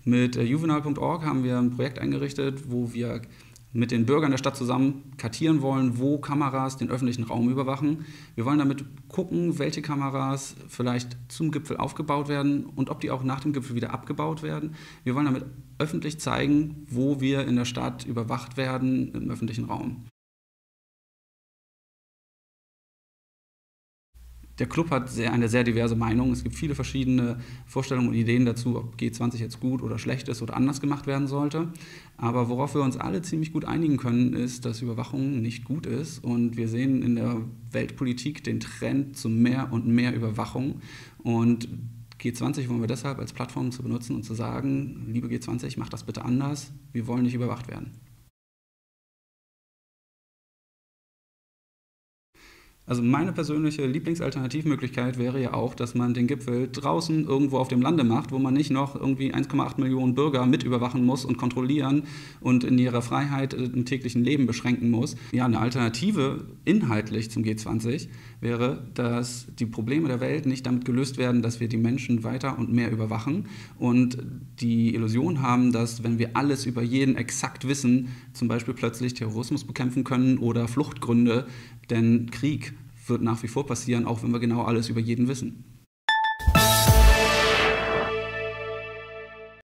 Mit juvenal.org haben wir ein Projekt eingerichtet, wo wir mit den Bürgern der Stadt zusammen kartieren wollen, wo Kameras den öffentlichen Raum überwachen. Wir wollen damit gucken, welche Kameras vielleicht zum Gipfel aufgebaut werden und ob die auch nach dem Gipfel wieder abgebaut werden. Wir wollen damit öffentlich zeigen, wo wir in der Stadt überwacht werden im öffentlichen Raum. Der Club hat eine sehr diverse Meinung. Es gibt viele verschiedene Vorstellungen und Ideen dazu, ob G20 jetzt gut oder schlecht ist oder anders gemacht werden sollte. Aber worauf wir uns alle ziemlich gut einigen können, ist, dass Überwachung nicht gut ist. Und wir sehen in der Weltpolitik den Trend zu mehr und mehr Überwachung. Und G20 wollen wir deshalb als Plattform zu benutzen und zu sagen, liebe G20, macht das bitte anders. Wir wollen nicht überwacht werden. Also meine persönliche Lieblingsalternativmöglichkeit wäre ja auch, dass man den Gipfel draußen irgendwo auf dem Lande macht, wo man nicht noch irgendwie 1,8 Millionen Bürger mit überwachen muss und kontrollieren und in ihrer Freiheit im täglichen Leben beschränken muss. Ja, eine Alternative inhaltlich zum G20 wäre, dass die Probleme der Welt nicht damit gelöst werden, dass wir die Menschen weiter und mehr überwachen und die Illusion haben, dass wenn wir alles über jeden exakt wissen, zum Beispiel plötzlich Terrorismus bekämpfen können oder Fluchtgründe, denn Krieg wird nach wie vor passieren, auch wenn wir genau alles über jeden wissen.